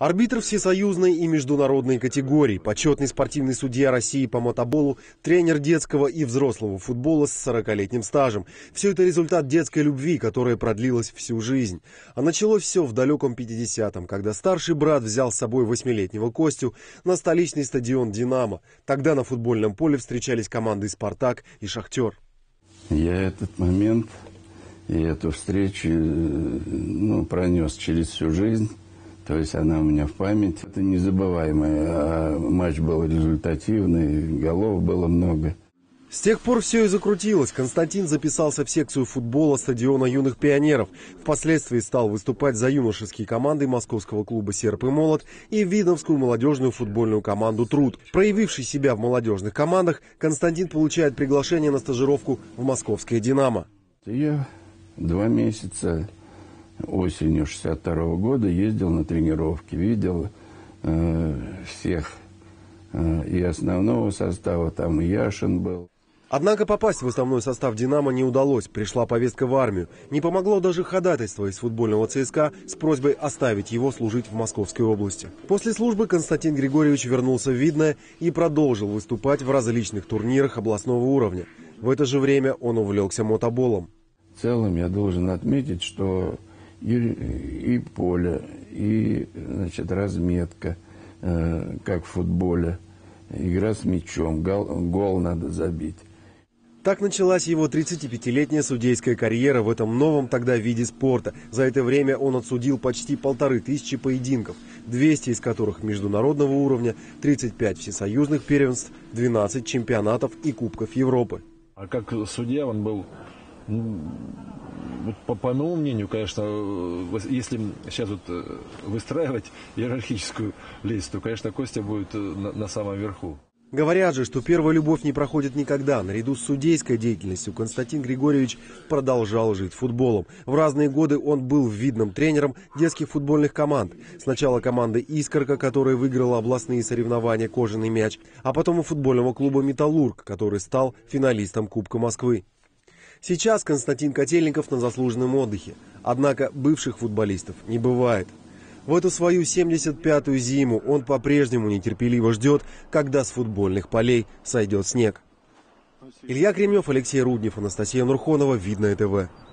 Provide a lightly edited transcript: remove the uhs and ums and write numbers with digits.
Арбитр всесоюзной и международной категорий, почетный спортивный судья России по мотоболу, тренер детского и взрослого футбола с 40-летним стажем. Все это результат детской любви, которая продлилась всю жизнь. А началось все в далеком 50-м, когда старший брат взял с собой 8-летнего Костю на столичный стадион «Динамо». Тогда на футбольном поле встречались команды «Спартак» и «Шахтер». Я этот момент и эту встречу пронес через всю жизнь. То есть она у меня в памяти. Это незабываемое. А матч был результативный, голов было много. С тех пор все и закрутилось. Константин записался в секцию футбола стадиона юных пионеров. Впоследствии стал выступать за юношеские команды московского клуба «Серп и молот» и видновскую молодежную футбольную команду «Труд». Проявивший себя в молодежных командах, Константин получает приглашение на стажировку в московское «Динамо». Я 2 месяца осенью 62-го года ездил на тренировки, видел всех и основного состава, там и Яшин был. Однако попасть в основной состав «Динамо» не удалось. Пришла повестка в армию. Не помогло даже ходатайство из футбольного ЦСКА с просьбой оставить его служить в Московской области. После службы Константин Григорьевич вернулся в Видное и продолжил выступать в различных турнирах областного уровня. В это же время он увлекся мотоболом. В целом я должен отметить, что и поле, и разметка, как в футболе, игра с мячом, гол надо забить. Так началась его 35-летняя судейская карьера в этом новом тогда виде спорта. За это время он отсудил почти 1500 поединков, 200 из которых международного уровня, 35 всесоюзных первенств, 12 чемпионатов и Кубков Европы. А как судья он был, по моему мнению, конечно, если сейчас выстраивать иерархическую лестницу, то, конечно, Костя будет на самом верху. Говорят же, что первая любовь не проходит никогда. Наряду с судейской деятельностью Константин Григорьевич продолжал жить футболом. В разные годы он был видным тренером детских футбольных команд. Сначала команды «Искорка», которая выиграла областные соревнования «Кожаный мяч», а потом у футбольного клуба «Металлург», который стал финалистом Кубка Москвы. Сейчас Константин Котельников на заслуженном отдыхе. Однако бывших футболистов не бывает. В эту свою 75-ю зиму он по-прежнему нетерпеливо ждет, когда с футбольных полей сойдет снег. Илья Кремнев, Алексей Руднев, Анастасия Нурхонова, Видное ТВ.